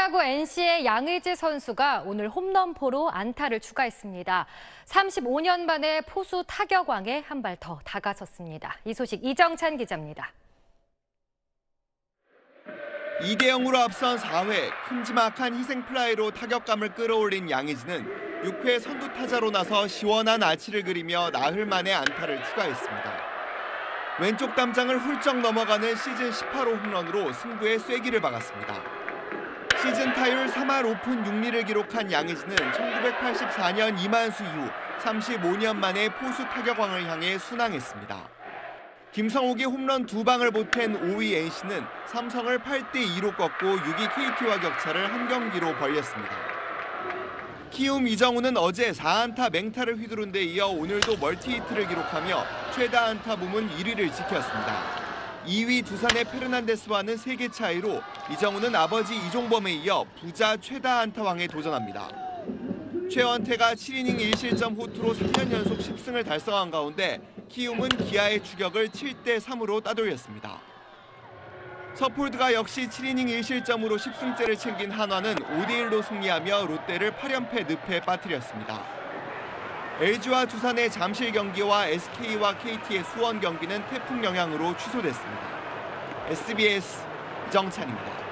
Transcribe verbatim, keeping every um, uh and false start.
프로야구 엔씨의 양의지 선수가 오늘 홈런포로 안타를 추가했습니다. 삼십오 년 만에 포수 타격왕에 한 발 더 다가섰습니다. 이 소식 이정찬 기자입니다. 이 대 영으로 앞선 사 회 큼지막한 희생플라이로 타격감을 끌어올린 양의지는 육 회 선두 타자로 나서 시원한 아치를 그리며 나흘 만에 안타를 추가했습니다. 왼쪽 담장을 훌쩍 넘어가는 시즌 십팔 호 홈런으로 승부에 쐐기를 박았습니다. 시즌 타율 삼 할 오 푼 육 리를 기록한 양의지는 천구백팔십사 년 이만수 이후 삼십오 년 만에 포수 타격왕을 향해 순항했습니다. 김성욱이 홈런 두 방을 보탠 오 위 엔씨는 삼성을 팔 대 이로 꺾고 육 위 케이티와 격차를 한 경기로 벌렸습니다. 키움 이정우는 어제 사 안타 맹타를 휘두른 데 이어 오늘도 멀티히트를 기록하며 최다 안타 부문 일 위를 지켰습니다. 이 위 두산의 페르난데스와는 세 개 차이로 이정우는 아버지 이종범에 이어 부자 최다 안타왕에 도전합니다. 최원태가 칠 이닝 일 실점 호투로 삼 년 연속 십 승을 달성한 가운데 키움은 기아의 추격을 칠 대 삼으로 따돌렸습니다. 서폴드가 역시 칠 이닝 일 실점으로 십 승째를 챙긴 한화는 오 대 일로 승리하며 롯데를 팔 연패 늪에 빠뜨렸습니다. 엘지와 두산의 잠실 경기와 에스케이와 케이티의 수원 경기는 태풍 영향으로 취소됐습니다. 에스비에스 이정찬입니다.